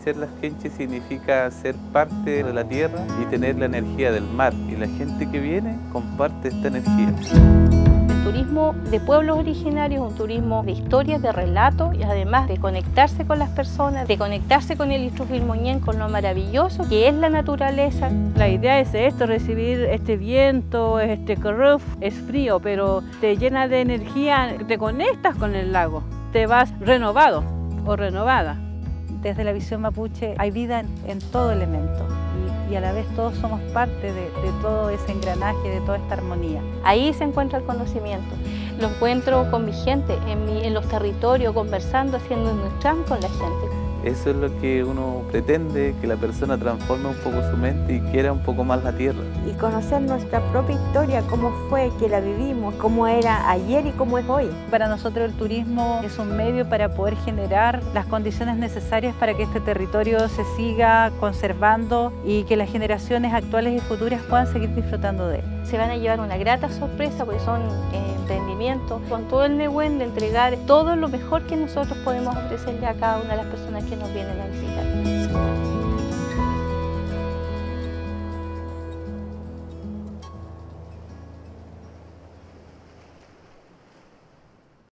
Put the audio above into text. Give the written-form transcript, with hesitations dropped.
Cherlasquenchi significa ser parte de la tierra y tener la energía del mar, y la gente que viene comparte esta energía. El turismo de pueblos originarios es un turismo de historias, de relatos y además de conectarse con las personas, de conectarse con el Istrufilmoñén, con lo maravilloso que es la naturaleza. La idea es esto, recibir este viento, este cruf, es frío, pero te llena de energía, te conectas con el lago, te vas renovado o renovada. Desde la visión mapuche hay vida en todo elemento y a la vez todos somos parte de todo ese engranaje, de toda esta armonía. Ahí se encuentra el conocimiento. Lo encuentro con mi gente, en los territorios, conversando, haciendo un tram con la gente. Eso es lo que uno pretende, que la persona transforme un poco su mente y quiera un poco más la tierra. Y conocer nuestra propia historia, cómo fue que la vivimos, cómo era ayer y cómo es hoy. Para nosotros el turismo es un medio para poder generar las condiciones necesarias para que este territorio se siga conservando y que las generaciones actuales y futuras puedan seguir disfrutando de él. Se van a llevar una grata sorpresa porque son emprendimientos con todo el Nehuen de entregar todo lo mejor que nosotros podemos ofrecerle a cada una de las personas que nos vienen a visitar.